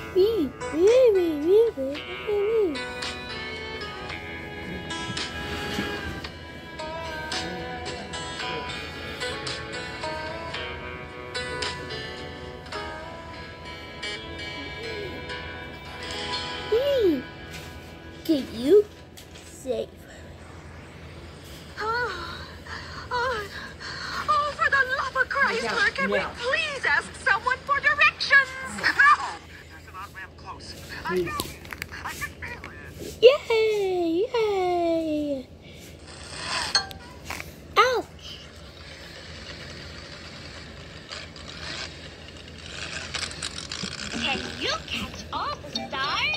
Wee, wee, wee, wee, wee, wee. Wee. Can you save? Oh, for the love of Chrysler, can we please ask someone for directions? No! There's an on-ramp close. I know it. I can feel it. Yay! Yay! Ouch! Can you catch all the stars?